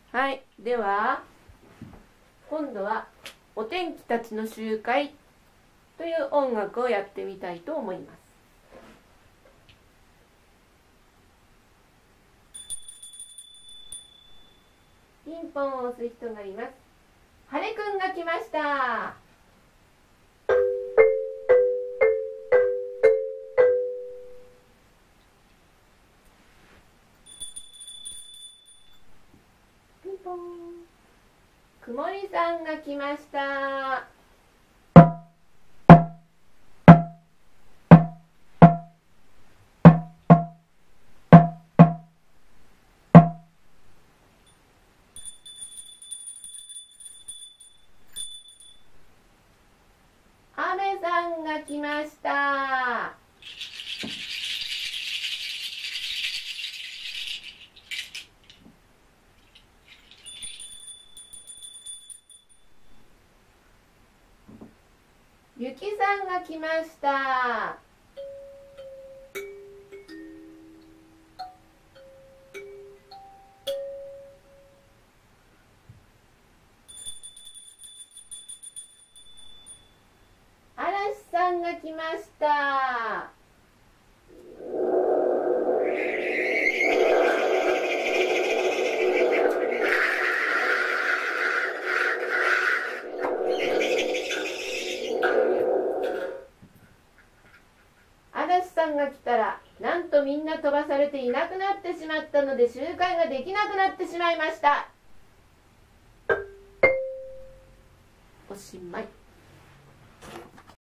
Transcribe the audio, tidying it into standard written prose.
はい、では今度はお天気たちの集会という音楽をやってみたいと思います。ピンポンを押す人がいます。晴れくんが来ました。ピンポン。くもりさんが来ました。あめさんが来ました。ゆきさんが来ました。あらしさんが来ました。嵐さんが来たら、なんとみんな飛ばされていなくなってしまったので集会ができなくなってしまいました。おしまい。